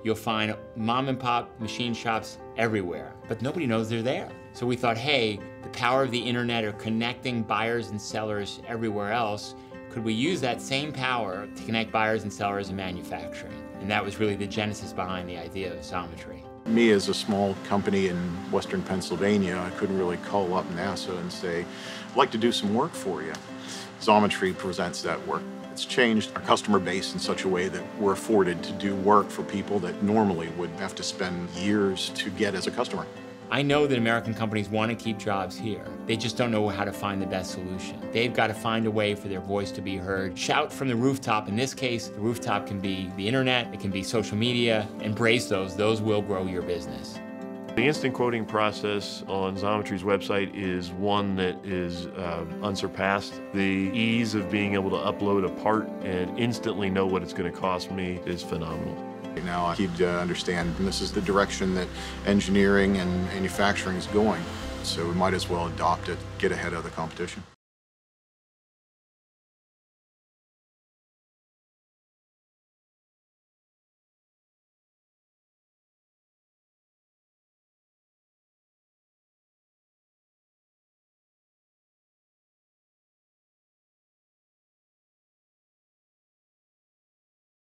you'll find mom and pop machine shops everywhere, but nobody knows they're there. So we thought, hey, the power of the internet or connecting buyers and sellers everywhere else, could we use that same power to connect buyers and sellers in manufacturing? And that was really the genesis behind the idea of Xometry. Me, as a small company in Western Pennsylvania, I couldn't really call up NASA and say, I'd like to do some work for you. Xometry presents that work. It's changed our customer base in such a way that we're afforded to do work for people that normally would have to spend years to get as a customer. I know that American companies want to keep jobs here. They just don't know how to find the best solution. They've got to find a way for their voice to be heard. Shout from the rooftop. In this case, the rooftop can be the internet, it can be social media. Embrace those. Those will grow your business. The instant quoting process on Xometry's website is one that is unsurpassed. The ease of being able to upload a part and instantly know what it's going to cost me is phenomenal. Now I need to understand this is the direction that engineering and manufacturing is going, so we might as well adopt it, get ahead of the competition.